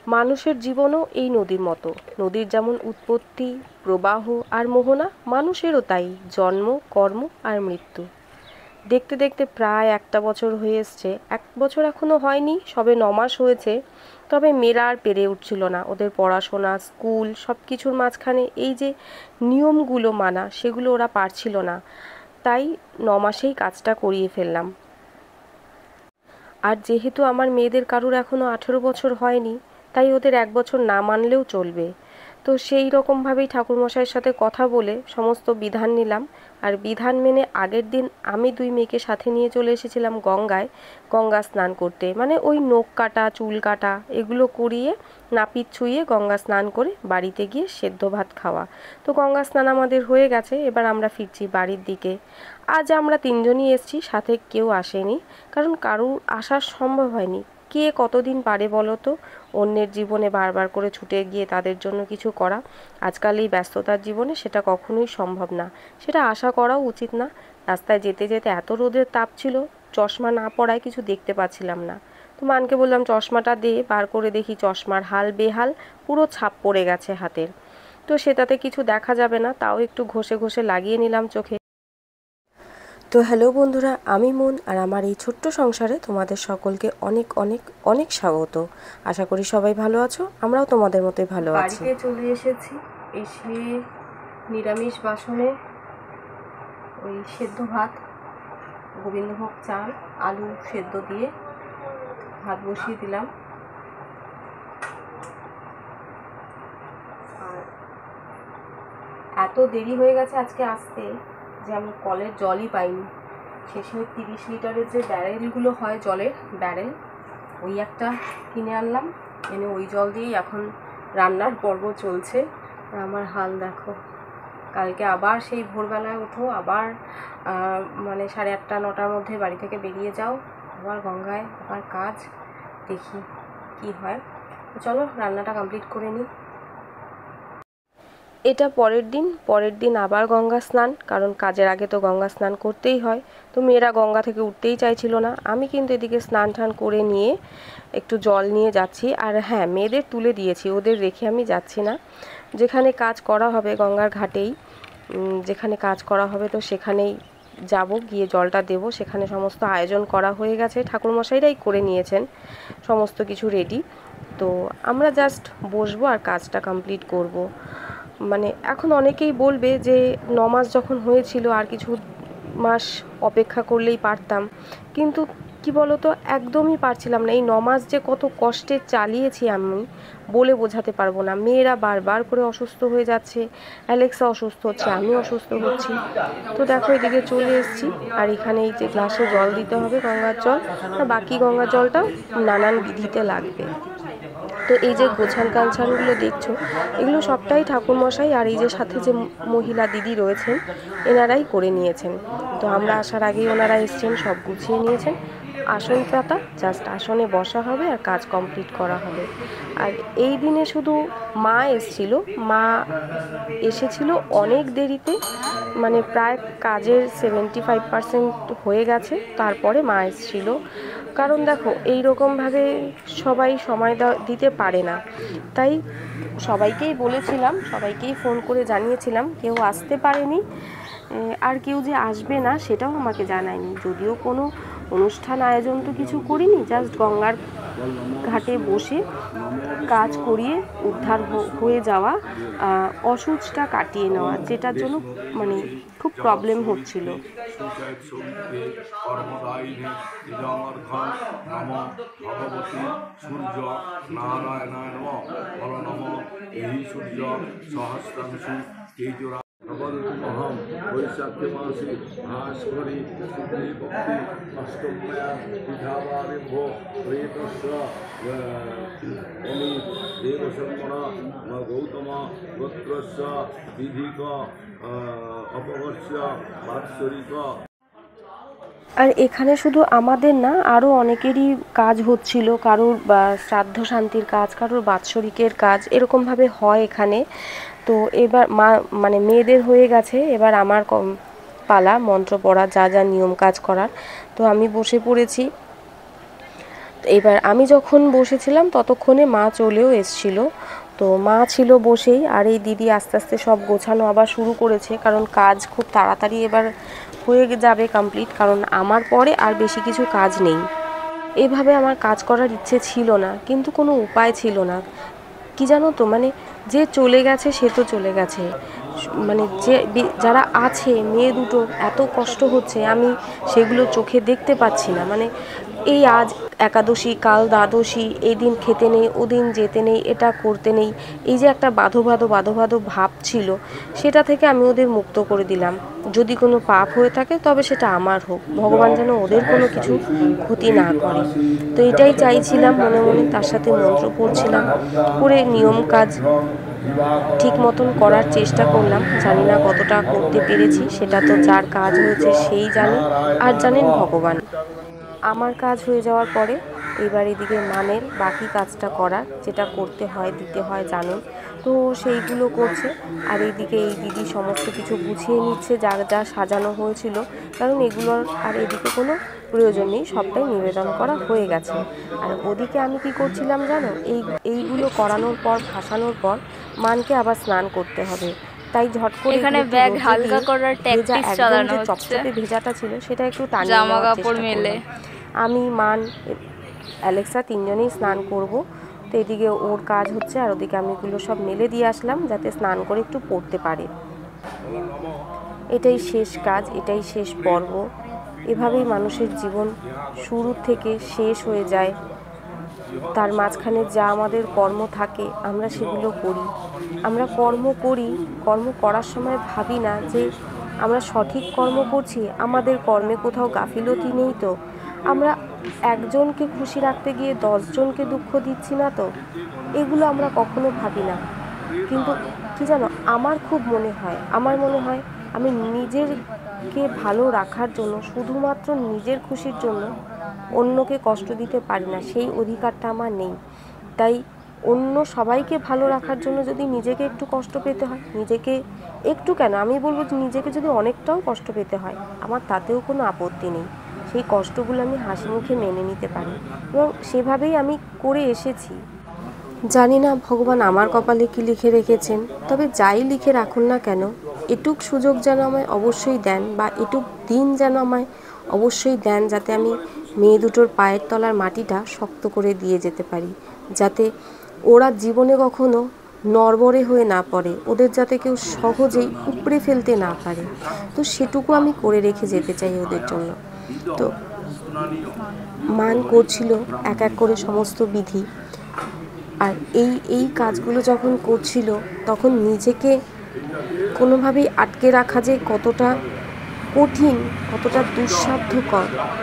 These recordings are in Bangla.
মানুষের জীবনও এই নদীর মতো। নদীর যেমন উৎপত্তি, প্রবাহ আর মোহনা, মানুষেরও তাই জন্ম, কর্ম আর মৃত্যু। দেখতে দেখতে প্রায় একটা বছর হয়ে এসছে। 1 বছর এখনো হয়নি, সবে 9 মাস হয়েছে। তবে মেয়েরা আর পেরে উঠছিল না। ওদের পড়াশোনা, স্কুল সব কিছুর মাঝখানে এই যে নিয়মগুলো মানা, সেগুলো ওরা পারছিল না। তাই 9 মাসেই কাজটা করিয়ে ফেললাম। আর যেহেতু আমার মেয়েদের কারুর এখনও 18 বছর হয়নি, তাই ওদের 1 বছর না মানলেও চলবে। তো সেই রকমভাবেই ঠাকুরমশাইয়ের সাথে কথা বলে সমস্ত বিধান নিলাম। আর বিধান মেনে আগের দিন আমি 2 মেয়েকে সাথে নিয়ে চলে এসেছিলাম গঙ্গায়, গঙ্গা স্নান করতে। মানে ওই নখ কাটা, চুল কাটা এগুলো করিয়ে, নাপিত ছুঁয়ে গঙ্গা স্নান করে বাড়িতে গিয়ে সেদ্ধ ভাত খাওয়া। তো গঙ্গা স্নান আমাদের হয়ে গেছে, এবার আমরা ফিরছি বাড়ির দিকে। আজ আমরা 3 জনই এসেছি, সাথে কেউ আসেনি, কারণ কারুর আসার সম্ভব হয়নি। কে কতদিন পারে বলো তো অন্যের জীবনে বারবার করে ছুটে গিয়ে তাদের জন্য কিছু করা। আজকাল এই ব্যস্ততার জীবনে সেটা কখনোই সম্ভব না, সেটা আশা করাও উচিত না। রাস্তায় যেতে যেতে এত রোদের তাপ ছিল, চশমা না পরায় কিছু দেখতে পাচ্ছিলাম না। তো মানকে বললাম চশমাটা দে, বার করে দেখি চশমার হাল বেহাল, পুরো ছাপ পড়ে গেছে হাতের। তো সেটাতে কিছু দেখা যাবে না, তাও একটু ঘষে ঘষে লাগিয়ে নিলাম চোখে। তো হ্যালো বন্ধুরা, আমি মন, আর আমার এই ছোট্ট সংসারে তোমাদের সকলকে অনেক অনেক অনেক স্বাগত। আশা করি সবাই ভালো আছো, আমরাও তোমাদের মতোই ভালো আছি। বাড়িতে চলে এসেছি, এসে নিরামিষ বাসনে ওই সেদ্ধ ভাত, গোবিন্দভোগ চাল, আলু সেদ্ধ দিয়ে ভাত বসিয়ে দিলাম। আর এত দেরি হয়ে গেছে আজকে আসতে যে আমি কলের জলই পাইনি। শেষে 30 লিটারের যে ব্যারেলগুলো হয়, জলের ব্যারেল, ওই একটা কিনে আনলাম। এনে ওই জল দিয়েই এখন রান্নার পর্ব চলছে। আমার হাল দেখো, কালকে আবার সেই ভোরবেলায় ওঠো, আবার মানে 8:30 9টার মধ্যে বাড়ি থেকে বেরিয়ে যাও, আবার গঙ্গায়, আবার কাজ। দেখি কি হয়। তো চলো রান্নাটা কমপ্লিট করে নিই। এটা পরের দিন আবার গঙ্গা স্নান, কারণ কাজের আগে তো গঙ্গা স্নান করতেই হয়। তো মেয়েরা গঙ্গা থেকে উঠতেই চাইছিল না। আমি কিন্তু এদিকে স্নান টান করে নিয়ে একটু জল নিয়ে যাচ্ছি। আর হ্যাঁ, মেয়েদের তুলে দিয়েছি, ওদের রেখে আমি যাচ্ছি না। যেখানে কাজ করা হবে গঙ্গার ঘাটেই, যেখানে কাজ করা হবে তো সেখানেই যাব, গিয়ে জলটা দেব। সেখানে সমস্ত আয়োজন করা হয়ে গেছে, ঠাকুরমশাইরাই করে নিয়েছেন সমস্ত কিছু রেডি। তো আমরা জাস্ট বসবো আর কাজটা কমপ্লিট করব। মানে এখন অনেকেই বলবে যে 9 মাস যখন হয়েছিল আর কিছু মাস অপেক্ষা করলেই পারতাম, কিন্তু কি বলতো, একদমই পারছিলাম না। এই 9 মাস যে কত কষ্টে চালিয়েছি আমি বলে বোঝাতে পারবো না। মেয়েরা বারবার করে অসুস্থ হয়ে যাচ্ছে, অ্যালেক্সা অসুস্থ হচ্ছে, আমি অসুস্থ হচ্ছি। তো দেখো এদিকে চলে এসেছি, আর এখানে এই যে গ্লাসে জল দিতে হবে গঙ্গার জল, আর বাকি গঙ্গার জলটাও নানান বিধিতে লাগবে। তো এই যে গোছান কাঞ্ছানগুলো দেখছো, এগুলো সবটাই ঠাকুরমশাই আর এই যে সাথে যে মহিলা দিদি রয়েছেন, এনারাই করে নিয়েছেন। তো আমরা আসার আগেই ওনারা এসছেন, সব গুছিয়ে নিয়েছেন। আসন পাতা, জাস্ট আসনে বসা হবে আর কাজ কমপ্লিট করা হবে। আর এই দিনে শুধু মা এসেছিল, মা এসেছিল অনেক দেরিতে, মানে প্রায় কাজের 75% হয়ে গেছে, তারপরে মা এসেছিল। কারণ দেখো এই রকমভাবে সবাই সময় দিতে পারে না, তাই সবাইকেই বলেছিলাম, সবাইকেই ফোন করে জানিয়েছিলাম, কেউ আসতে পারেনি। আর কেউ যে আসবে না সেটাও আমাকে জানায়নি। যদিও কোনো অনুষ্ঠান আয়োজন তো কিছু করিনি, জাস্ট গঙ্গার ঘাটে বসে কাজ করিয়ে উদ্ধার হয়ে যাওয়া, অসুচটা কাটিয়ে নেওয়া, যেটার জন্য মানে খুব প্রবলেম হচ্ছিল। অহম বৈশাখে মাসে ভাস্করী শুক্লী ভক্তি অষ্টম্যা পিঠাবারিম্ভ হরিতস্য অমি দেবশঙ্করা গৌতম গোত্রস্য বিধিক অপবর্ষ বাৎসরিক। আর এখানে শুধু আমাদের না, আরও অনেকেরই কাজ হচ্ছিল। কারোর শ্রাদ্ধ শান্তির কাজ, কারোর বাৎসরিকের কাজ, এরকমভাবে হয় এখানে। তো এবার মানে মেয়েদের হয়ে গেছে, এবার আমার পালা মন্ত্র পড়া, যা যা নিয়ম কাজ করার। তো আমি বসে পড়েছি। এবার আমি যখন বসেছিলাম ততক্ষণে মা চলেও এসছিল। তো মা ছিল বসেই, আর এই দিদি আস্তে আস্তে সব গোছানো আবার শুরু করেছে, কারণ কাজ খুব তাড়াতাড়ি এবার হয়ে যাবে কমপ্লিট, কারণ আমার পরে আর বেশি কিছু কাজ নেই। এভাবে আমার কাজ করার ইচ্ছে ছিল না, কিন্তু কোনো উপায় ছিল না। কি জানো তো, মানে যে চলে গেছে সে তো চলে গেছে, মানে যে যারা আছে মেয়ে দুটো এত কষ্ট হচ্ছে, আমি সেগুলো চোখে দেখতে পাচ্ছি না। মানে এই আজ একাদশী, কাল দ্বাদশী, এই দিন খেতে নেই, ওদিন যেতে নেই, এটা করতে নেই, এই যে একটা বাঁধো বাঁধো ভাব ছিল, সেটা থেকে আমি ওদের মুক্ত করে দিলাম। যদি কোনো পাপ হয়ে থাকে তবে সেটা আমার হোক, ভগবান যেন ওদের কোনো কিছু ক্ষতি না করে। তো এটাই চাইছিলাম মনে মনে, তার সাথে মন্ত্র পড়ছিলাম, করে নিয়ম কাজ ঠিক মতন করার চেষ্টা করলাম। জানি না কতটা করতে পেরেছি, সেটা তো যার কাজ হয়েছে সেই জানে, আর জানেন ভগবান। আমার কাজ হয়ে যাওয়ার পরে এবার এদিকে মানের বাকি কাজটা করার, যেটা করতে হয় দিতে হয় জানেন, তো সেইগুলো করছে। আর এইদিকে এই দিদি সমস্ত কিছু গুছিয়ে নিচ্ছে, যা যা সাজানো হয়েছিল, কারণ এগুলোর আর এদিকে কোনো প্রয়োজন নেই, সবটাই নিবেদন করা হয়ে গেছে। আর ওদিকে আমি কি করছিলাম জানো, এইগুলো করানোর পর, ভাসানোর পর মানকে আবার স্নান করতে হবে, তাই ঝট করে এখানে ব্যাগ হালকা করার ট্যাকটিস চালানো হচ্ছে, চপচপে ভেজাটা ছিল সেটা একটু টানিয়ে জামা নেওয়ার কাপড় চেষ্টা মেলে। করলাম। আমি, মান, অ্যালেক্সা তিনজনেই স্নান করব। তো এদিকে ওর কাজ হচ্ছে, আর ওদিকে আমি এগুলো সব মেলে দিয়ে আসলাম যাতে স্নান করে একটু পড়তে পারে। এটাই শেষ কাজ, এটাই শেষ পর্ব। এভাবেই মানুষের জীবন শুরু থেকে শেষ হয়ে যায়। তার মাঝখানে যা আমাদের কর্ম থাকে আমরা সেগুলো করি। আমরা কর্ম করি, কর্ম করার সময় ভাবি না যে আমরা সঠিক কর্ম করছি, আমাদের কর্মে কোথাও গাফিলতি নেই তো, আমরা একজনকে খুশি রাখতে গিয়ে 10 জনকে দুঃখ দিচ্ছি না তো, এগুলো আমরা কখনো ভাবি না। কিন্তু কি জানো, আমার মনে হয় আমি নিজেরকে ভালো রাখার জন্য, শুধুমাত্র নিজের খুশির জন্য অন্যকে কষ্ট দিতে পারি না, সেই অধিকারটা আমার নেই। তাই অন্য সবাইকে ভালো রাখার জন্য যদি নিজেকে একটু কষ্ট পেতে হয়, নিজেকে একটু কেন, আমি বলবো যে নিজেকে যদি অনেকটাও কষ্ট পেতে হয়, আমার তাতেও কোনো আপত্তি নেই। সেই কষ্টগুলো আমি হাসি মুখে মেনে নিতে পারি, এবং সেভাবেই আমি করে এসেছি। জানি না ভগবান আমার কপালে কি লিখে রেখেছেন, তবে যাই লিখে রাখুন না কেন, এটুক সুযোগ যেন আমায় অবশ্যই দেন, বা এটুক দিন যেন আমায় অবশ্যই দেন, যাতে আমি মেয়ে দুটোর পায়ের তলার মাটিটা শক্ত করে দিয়ে যেতে পারি, যাতে ওরা জীবনে কখনো নড়বড়ে হয়ে না পড়ে, ওদের যাতে কেউ সহজেই উপড়ে ফেলতে না পারে। তো সেটুকু আমি করে রেখে যেতে চাই ওদের জন্য। তো মান করছিল এক এক করে সমস্ত বিধি, আর এই কাজগুলো যখন করছিল তখন নিজেকে কোনোভাবেই আটকে রাখা যে কতটা কঠিন, কতটা দুঃসাধ্যকর,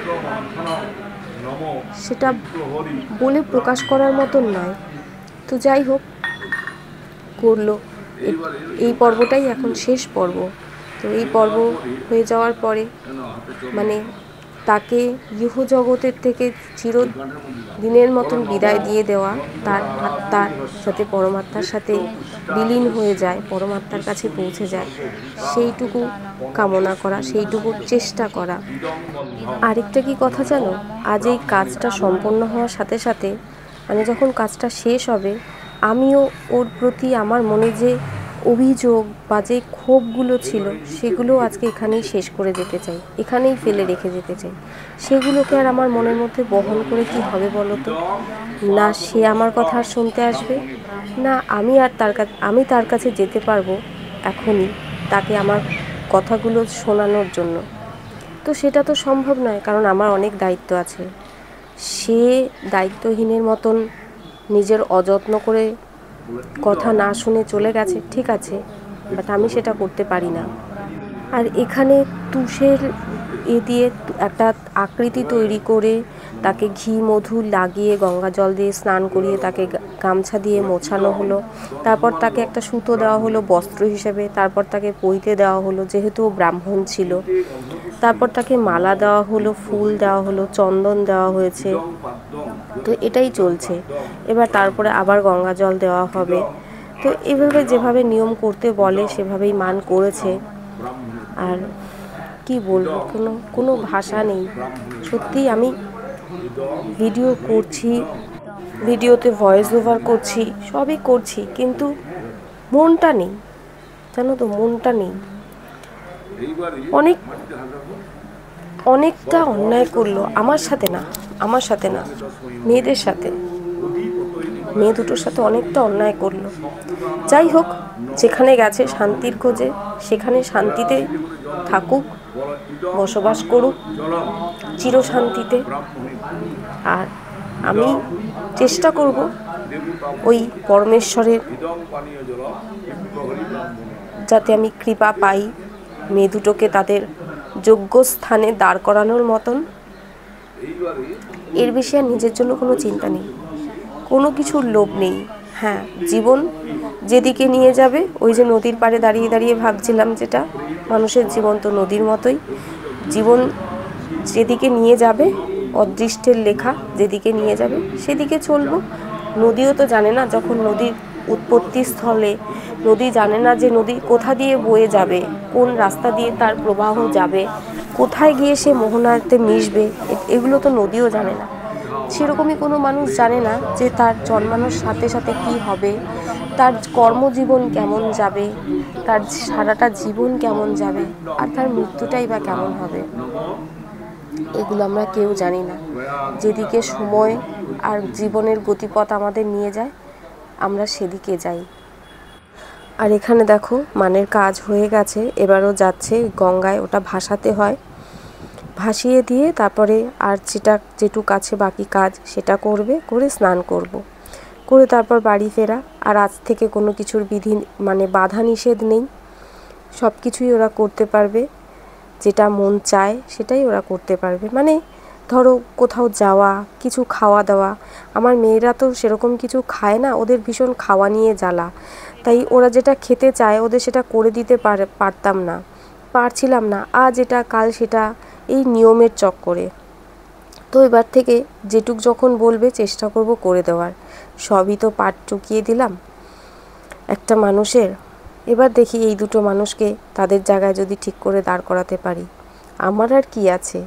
সেটা বলে প্রকাশ করার মতন নয়। তো যাই হোক, করলো। এই পর্বটাই এখন শেষ পর্ব। তো এই পর্ব হয়ে যাওয়ার পরে মানে তাকে ইহজগতের থেকে চিরদিনের মতন বিদায় দিয়ে দেওয়া, তার আত্মার সাথে পরমাত্মার সাথে বিলীন হয়ে যায়, পরমাত্মার কাছে পৌঁছে যায়, সেইটুকু কামনা করা, সেইটুকু চেষ্টা করা। আরেকটা কি কথা জানো, আজ এই কাজটা সম্পন্ন হওয়ার সাথে সাথে, মানে যখন কাজটা শেষ হবে, আমিও ওর প্রতি আমার মনে যে অভিযোগ বা যে ক্ষোভগুলো ছিল সেগুলো আজকে এখানেই শেষ করে যেতে চাই, এখানেই ফেলে রেখে যেতে চাই। সেগুলোকে আর আমার মনের মধ্যে বহন করে কি হবে বলো তো? না সে আমার কথা আর শুনতে আসবে, না আমি তার কাছে যেতে পারবো এখনই তাকে আমার কথাগুলো শোনানোর জন্য। তো সেটা তো সম্ভব নয়, কারণ আমার অনেক দায়িত্ব আছে। সে দায়িত্বহীনের মতন নিজের অযত্ন করে কথা না শুনে চলে গেছে, ঠিক আছে, বাট আমি সেটা করতে পারি না। আর এখানে তুষের দিয়ে একটা আকৃতি তৈরি করে তাকে ঘি মধু লাগিয়ে গঙ্গা জল দিয়ে স্নান করিয়ে তাকে গামছা দিয়ে মোছানো হলো, তারপর তাকে একটা সুতো দেওয়া হলো বস্ত্র হিসেবে, তারপর তাকে পইতে দেওয়া হলো যেহেতু ও ব্রাহ্মণ ছিল, তারপর তাকে মালা দেওয়া হলো, ফুল দেওয়া হলো, চন্দন দেওয়া হয়েছে। তো এটাই চলছে। এবার তারপরে আবার গঙ্গা জল দেওয়া হবে। তো এভাবে যেভাবে নিয়ম করতে বলে সেভাবেই মান করেছে। আর কি বলবো, কোনো ভাষা নেই। সত্যিই আমি ভিডিও করছি, ভিডিওতে ভয়েস ওভার করছি, সবই করছি, কিন্তু মনটা নেই, জানো তো, মনটা নেই। অনেকটা অন্যায় করলো আমার সাথে না, মেয়েদের সাথে, মেয়ে দুটোর সাথে অনেকটা অন্যায় করলো। যাই হোক, যেখানে গেছে শান্তির খোঁজে, সেখানে শান্তিতে থাকুক, বসবাস করুক চিরশান্তিতে। আর আমি চেষ্টা করব ওই পরমেশ্বরের যাতে আমি কৃপা পাই, মেয়ে দুটোকে তাদের যোগ্য স্থানে দাঁড় করানোর মতন। এর বেশি আর নিজের জন্য কোনো চিন্তা নেই, কোনো কিছুর লোভ নেই। হ্যাঁ, জীবন যেদিকে নিয়ে যাবে, ওই যে নদীর পাড়ে দাঁড়িয়ে দাঁড়িয়ে ভাবছিলাম, যেটা মানুষের জীবন তো নদীর মতোই, জীবন যেদিকে নিয়ে যাবে, অদৃষ্টের লেখা যেদিকে নিয়ে যাবে সেদিকে চলবো। নদীও তো জানে না, যখন নদীর উৎপত্তি স্থলে, নদী জানে না যে নদী কোথা দিয়ে বয়ে যাবে, কোন রাস্তা দিয়ে তার প্রবাহ যাবে, কোথায় গিয়ে সে মোহনাতে মিশবে, এগুলো তো নদীও জানে না। সেরকমই কোনো মানুষ জানে না যে তার জন্মানোর সাথে সাথে কী হবে, তার কর্মজীবন কেমন যাবে, তার সারাটা জীবন কেমন যাবে, আর তার মৃত্যুটাই বা কেমন হবে। এগুলো আমরা কেউ জানি না। যেদিকে সময় আর জীবনের গতিপথ আমাদের নিয়ে যায়, আমরা সেদিকে যাই। আর এখানে দেখো, মানের কাজ হয়ে গেছে, এবারও যাচ্ছে গঙ্গায়, ওটা ভাসাতে হয়, ভাসিয়ে দিয়ে তারপরে আর যেটুক আছে বাকি কাজ সেটা করবে, করে স্নান করে তারপর বাড়ি ফেরা। আর আজ থেকে কোনো কিছুর বিধি বাধা নিষেধ নেই, সব কিছুই ওরা করতে পারবে, যেটা মন চায় সেটাই ওরা করতে পারবে। ধরো কোথাও যাওয়া, কিছু খাওয়া দাওয়া, আমার মেয়েরা তো সেরকম কিছু খায় না, ওদের ভীষণ খাওয়া নিয়ে জ্বালা, তাই ওরা যেটা খেতে চায় ওদের সেটা করে দিতে পারছিলাম না, আজ এটা কাল সেটা, এই নিয়মের চক্করে। তো এবার থেকে যেটুক যখন বলবে চেষ্টা করব করে দেওয়ার। সবই তো পাট চুকিয়ে দিলাম একটা মানুষের, এবার দেখি এই দুটো মানুষকে তাদের জায়গায় যদি ঠিক করে দাঁড় করাতে পারি, আমার আর কি আছে।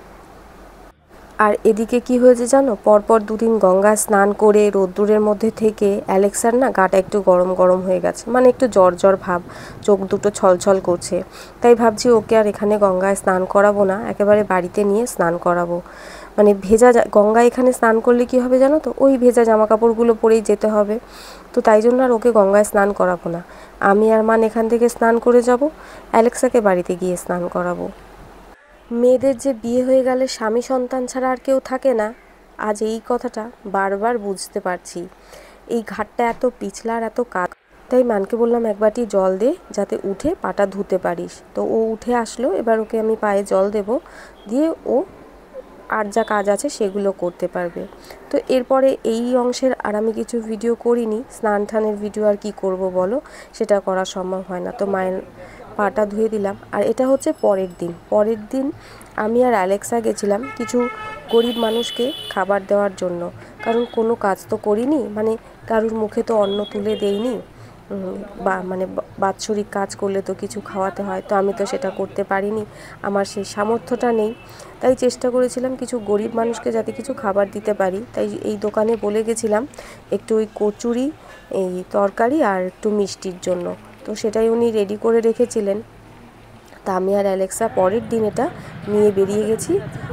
আর এদিকে কি হয়েছে জানো, পরপর দুদিন গঙ্গা স্নান করে রোদ্দুরের মধ্যে থেকে অ্যালেক্সার না গাটা একটু গরম গরম হয়ে গেছে, একটু জ্বর জ্বর ভাব, চোখ দুটো ছলছল করছে। তাই ভাবছি ওকে আর এখানে গঙ্গায় স্নান করাবো না, একেবারে বাড়িতে নিয়ে স্নান করাবো। ভেজা গঙ্গায় এখানে স্নান করলে কি হবে জানো তো, ওই ভেজা জামা কাপড়গুলো পরেই যেতে হবে। তো তাই জন্য আর ওকে গঙ্গায় স্নান করাবো না, আমি আর মান এখান থেকে স্নান করে যাব, অ্যালেক্সাকে বাড়িতে গিয়ে স্নান করাবো। মেয়েদের যে বিয়ে হয়ে গেলে স্বামী সন্তান ছাড়া আর কেউ থাকে না, আজ এই কথাটা বারবার বুঝতে পারছি। এই ঘাটটা এত পিছলা আর এত কাদ, তাই মানকে বললাম এক বাটি জল দে, যাতে উঠে পাটা ধুতে পারিস। তো ও উঠে আসলো, এবার ওকে আমি পায়ে জল দেব, দিয়ে ও আর যা কাজ আছে সেগুলো করতে পারবে। তো এরপরে এই অংশের আর আমি কিছু ভিডিও করিনি, স্নান টানের ভিডিও আর কি করব বলো, সেটা করা সম্ভব হয় না। তো মায়ের পাটা ধুয়ে দিলাম। আর এটা হচ্ছে পরের দিন আমি আর অ্যালেক্সা গেছিলাম কিছু গরিব মানুষকে খাবার দেওয়ার জন্য, কারণ কোনো কাজ তো করিনি, কারুর মুখে তো অন্ন তুলে দেইনি, বা বাৎসরিক কাজ করলে তো কিছু খাওয়াতে হয়, তো আমি তো সেটা করতে পারিনি, আমার সেই সামর্থ্যটা নেই। তাই চেষ্টা করেছিলাম কিছু গরিব মানুষকে যাতে কিছু খাবার দিতে পারি। তাই এই দোকানে বলে গেছিলাম একটু ওই কচুরি, এই তরকারি আর একটু মিষ্টির জন্য, তো সেটাই উনি রেডি করে রেখেছিলেন। তা আমি আর অ্যালেক্সা পরের দিন এটা নিয়ে বেরিয়ে গেছি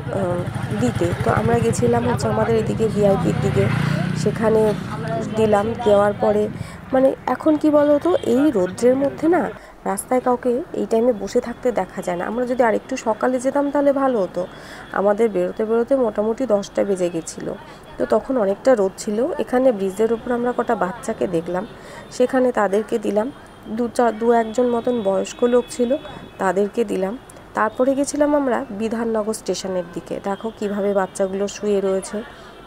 দিতে। তো আমরা গেছিলাম হচ্ছে আমাদের এদিকে ভিআইপির দিকে, সেখানে দিলাম। দেওয়ার পরে এখন কি বলো তো, এই রৌদ্রের মধ্যে না রাস্তায় কাউকে এই টাইমে বসে থাকতে দেখা যায় না। আমরা যদি আরেকটু সকালে যেতাম তাহলে ভালো হতো। আমাদের বেরোতে মোটামুটি 10টা বেজে গেছিলো, তো তখন অনেকটা রোদ ছিল। এখানে ব্রিজের উপর আমরা কটা বাচ্চাকে দেখলাম, সেখানে তাদেরকে দিলাম। দু একজন মতন বয়স্ক লোক ছিল, তাদেরকে দিলাম। তারপরে গেছিলাম আমরা বিধাননগর স্টেশনের দিকে। দেখো কিভাবে বাচ্চাগুলো শুয়ে রয়েছে,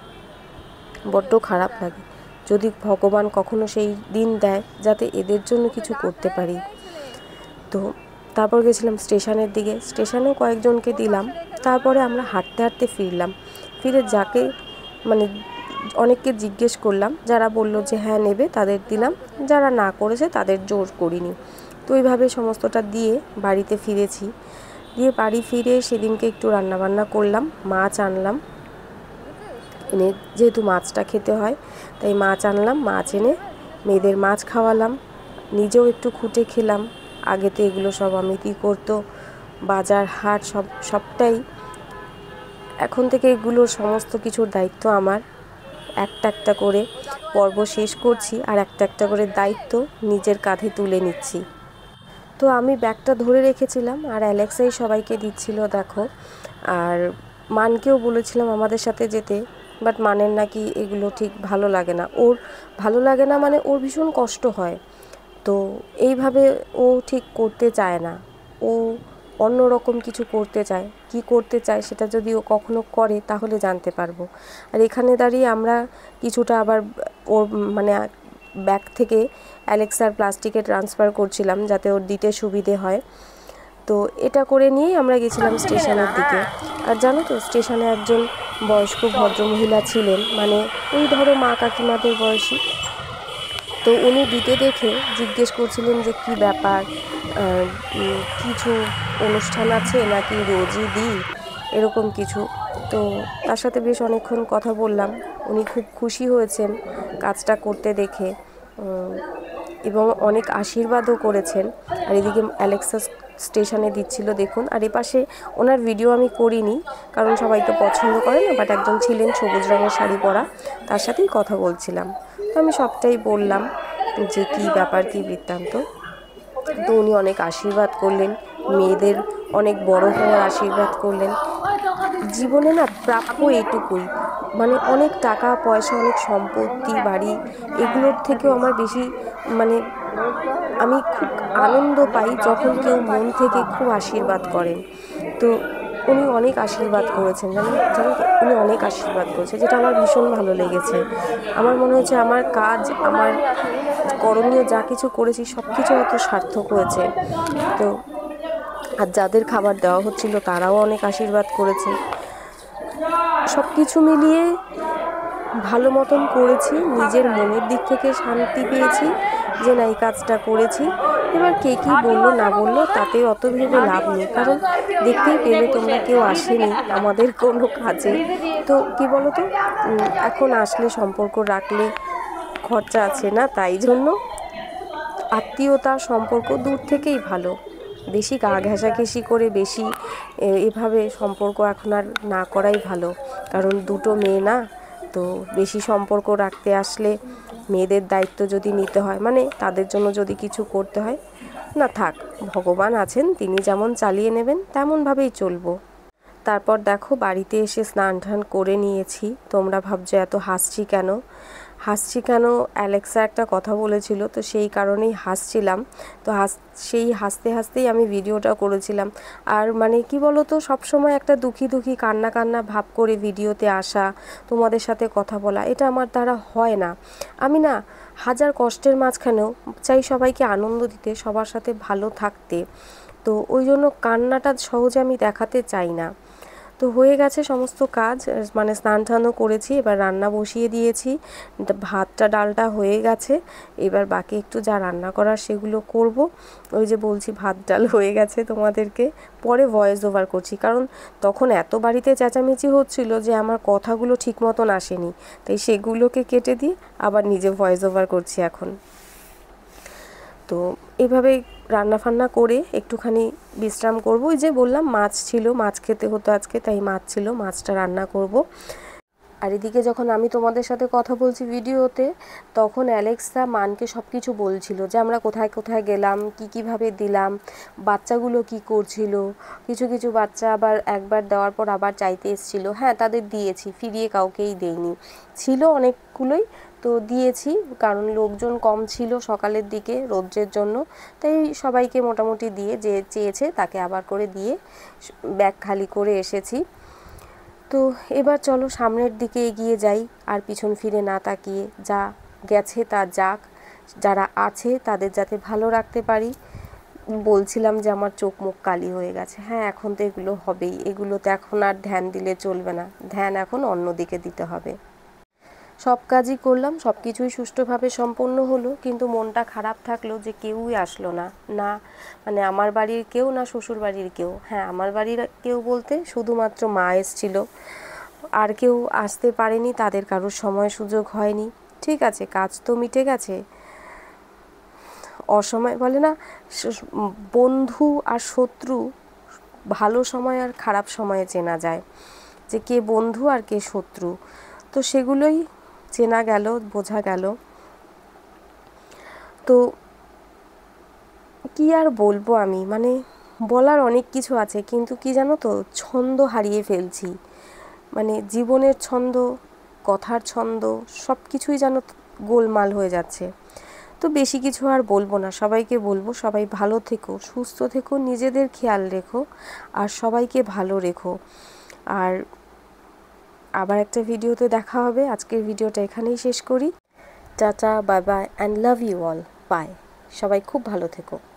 বড্ড খারাপ লাগে। যদি ভগবান কখনো সেই দিন দেয় যাতে এদের জন্য কিছু করতে পারি। তো তারপর গেছিলাম স্টেশনের দিকে, স্টেশনেও কয়েকজনকে দিলাম। তারপরে আমরা হাঁটতে হাঁটতে ফিরে যাকে অনেককে জিজ্ঞেস করলাম, যারা বললো যে হ্যাঁ নেবে তাদের দিলাম, যারা না করেছে তাদের জোর করিনি। তো এইভাবে সমস্তটা দিয়ে বাড়িতে ফিরেছি। দিয়ে বাড়ি ফিরে সেদিনকে একটু রান্নাবান্না করলাম, মাছ আনলাম, এনে যেহেতু মাছটা খেতে হয় তাই মাছ আনলাম, মাছ এনে মেয়েদের মাছ খাওয়ালাম, নিজেও একটু খুঁটে খেলাম। আগে তো এগুলো সব অমিতই করতো, বাজার হাট সবটাই। এখন থেকে এগুলোর সমস্ত কিছুর দায়িত্ব আমার। একটা একটা করে পর্ব শেষ করছি আর একটা একটা করে দায়িত্ব নিজের কাঁধে তুলে নিচ্ছি। তো আমি ব্যাগটা ধরে রেখেছিলাম আর অ্যালেক্সাই সবাইকে দিচ্ছিল দেখো। আর মানকেও বলেছিলাম আমাদের সাথে যেতে, বাট মানের নাকি এগুলো ঠিক ভালো লাগে না। ওর ভালো লাগে না মানে ওর ভীষণ কষ্ট হয়, তো এইভাবে ও ঠিক করতে চায় না। ও অন্য রকম কিছু করতে চায়, কি করতে চায় সেটা যদি ও কখনো করে তাহলে জানতে পারবো। আর এখানে দাঁড়িয়ে আমরা কিছুটা আবার ওর মানে ব্যাগ থেকে অ্যালেক্সার প্লাস্টিকে ট্রান্সফার করছিলাম যাতে ওর দিতে সুবিধে হয়। তো এটা করে নিয়েই আমরা গেছিলাম স্টেশনের দিকে। আর জানো তো স্টেশনে একজন বয়স্ক ভদ্রমহিলা ছিলেন, মানে ওই ধরো মা কাকিমাদের বয়সী। তো উনি দিতে দেখে জিজ্ঞেস করছিলেন যে কি ব্যাপার, কিছু অনুষ্ঠান আছে নাকি রোজই দিই, এরকম কিছু। তো তার সাথে বেশ অনেকক্ষণ কথা বললাম। উনি খুব খুশি হয়েছেন কাজটা করতে দেখে এবং অনেক আশীর্বাদও করেছেন। আর এদিকে অ্যালেক্সা স্টেশনে দিচ্ছিল দেখুন। আর এপাশে ওনার ভিডিও আমি করিনি কারণ সবাই তো পছন্দ করে না, বাট একজন ছিলেন সবুজ রঙের শাড়ি পরা, তার সাথেই কথা বলছিলাম। তো আমি সবটাই বললাম যে কী ব্যাপার, কী বৃত্তান্ত। তো উনি অনেক আশীর্বাদ করলেন, মেয়েদের অনেক বড় হওয়ার আশীর্বাদ করলেন। জীবনে না প্রাপ্য এইটুকুই, মানে অনেক টাকা পয়সা, অনেক সম্পত্তি, বাড়ি, এগুলোর থেকেও আমার বেশি মানে আমি খুব আনন্দ পাই যখন কেউ মন থেকে খুব আশীর্বাদ করেন। তো উনি অনেক আশীর্বাদ করেছেন, জানেন তো, উনি অনেক আশীর্বাদ করেছে, যেটা আমার ভীষণ ভালো লেগেছে। আমার মনে হচ্ছে আমার কাজ, আমার করণীয় যা কিছু করেছি সব কিছু হয়তো সার্থক হয়েছে। তো আর যাদের খাবার দেওয়া হচ্ছিল তারাও অনেক আশীর্বাদ করেছে। সব কিছু মিলিয়ে ভালো মতন করেছি, নিজের মনের দিক থেকে শান্তি পেয়েছি যে না এই কাজটা করেছি। এবার কে কী বললো না বললো তাতে অত ভেবে লাভ নেই, কারণ দেখতেই পেলে তোমরা কেউ আসেনি আমাদের কোনো কাজে। তো কী বলো তো, এখন আসলে সম্পর্ক রাখলে খরচা আছে না, তাই জন্য আত্মীয়তা সম্পর্ক দূর থেকেই ভালো। বেশি গা ঘেঁষাঘেঁষি করে বেশি এভাবে সম্পর্ক এখন আর না করাই ভালো, কারণ দুটো মেয়ে না, তো বেশি সম্পর্ক রাখতে আসলে মেয়েদের দায়িত্ব যদি নিতে হয়, মানে তাদের জন্য যদি কিছু করতে হয়, না থাক, ভগবান আছেন, তিনি যেমন চালিয়ে নেবেন তেমনভাবেই চলবো। তারপর দেখো বাড়িতে এসে স্নান টান করে নিয়েছি। তোমরা ভাবছো এত হাসছি কেন, অ্যালেক্সা একটা কথা বলেছিল তো সেই কারণেই হাসছিলাম। তো সেই হাসতে হাসতেই আমি ভিডিওটা করেছিলাম। আর মানে কি বলো তো, সবসময় একটা দুঃখী কান্না কান্না ভাব করে ভিডিওতে আসা, তোমাদের সাথে কথা বলা, এটা আমার দ্বারা হয় না। আমি না হাজার কষ্টের মাঝখানেও চাই সবাইকে আনন্দ দিতে, সবার সাথে ভালো থাকতে। তো ওই জন্য কান্নাটা সহজে আমি দেখাতে চাই না। তো হয়ে গেছে সমস্ত কাজ, মানে স্নান টানও করেছি, এবার রান্না বসিয়ে দিয়েছি, ভাতটা ডালটা হয়ে গেছে, এবার বাকি একটু যা রান্না করার সেগুলো করব। ওই যে বলছি ভাত ডাল হয়ে গেছে তোমাদেরকে, পরে ভয়েস ওভার করছি, কারণ তখন এত বাড়িতে চেঁচামেচি হচ্ছিল যে আমার কথাগুলো ঠিক মতন আসেনি, তাই সেগুলোকে কেটে দিয়ে আবার নিজে ভয়েস ওভার করছি এখন। তো এভাবে রান্না ফান্না করে একটুখানি বিশ্রাম করব। ওই যে বললাম মাছ ছিল, মাছ খেতে হতো আজকে, তাই মাছ ছিল, মাছটা রান্না করব। আর এদিকে যখন আমি তোমাদের সাথে কথা বলছি ভিডিওতে, তখন অ্যালেক্সা মানকে সব কিছু বলছিল যে আমরা কোথায় কোথায় গেলাম, কীভাবে দিলাম, বাচ্চাগুলো কি করছিল। কিছু বাচ্চা আবার একবার দেওয়ার পর আবার চাইতে এসেছিল, হ্যাঁ তাদের দিয়েছি, ফিরিয়ে কাউকেই দেইনি, ছিল অনেকগুলোই, তো দিয়েছি, কারণ লোকজন কম ছিল সকালের দিকে রৌদ্রের জন্য, তাই সবাইকে মোটামুটি দিয়ে যে চেয়েছে তাকে আবার করে দিয়ে ব্যাগ খালি করে এসেছি। তো এবার চলো সামনের দিকে এগিয়ে যাই, আর পিছন ফিরে না তাকিয়ে, যা গেছে তা যাক, যারা আছে তাদের যাতে ভালো রাখতে পারি। বলছিলাম যে আমার চোখ মুখ কালি হয়ে গেছে, হ্যাঁ এখন তো এগুলো হবেই, এগুলোতে এখন আর ধ্যান দিলে চলবে না, ধ্যান এখন অন্যদিকে দিতে হবে। সব কাজই করলাম, সব কিছুই সুষ্ঠুভাবে সম্পন্ন হলো, কিন্তু মনটা খারাপ থাকলো যে কেউই আসলো না, না মানে আমার বাড়ির কেউ, না শ্বশুর বাড়ির কেউ। হ্যাঁ আমার বাড়ির কেউ বলতে শুধুমাত্র মা এসেছিল, আর কেউ আসতে পারেনি, তাদের কারোর সময় সুযোগ হয়নি, ঠিক আছে, কাজ তো মিটে গেছে। অসময় বলে না, বন্ধু আর শত্রু ভালো সময় আর খারাপ সময়ে চেনা যায়, যে কে বন্ধু আর কে শত্রু। তো সেগুলোই চেনা গেল, বোঝা গেল। তো কি আর বলবো আমি, মানে বলার অনেক কিছু আছে, কিন্তু কি জানো তো, ছন্দ হারিয়ে ফেলছি। মানে জীবনের ছন্দ, কথার ছন্দ, সব কিছুই যেন গোলমাল হয়ে যাচ্ছে। তো বেশি কিছু আর বলবো না, সবাইকে বলবো সবাই ভালো থেকো, সুস্থ থেকো, নিজেদের খেয়াল রেখো, আর সবাইকে ভালো রেখো। আর আবার একটা ভিডিওতে দেখা হবে। আজকের ভিডিওটা এখানেই শেষ করি। Tata, bye bye and love you all, bye. সবাই খুব ভালো থেকো।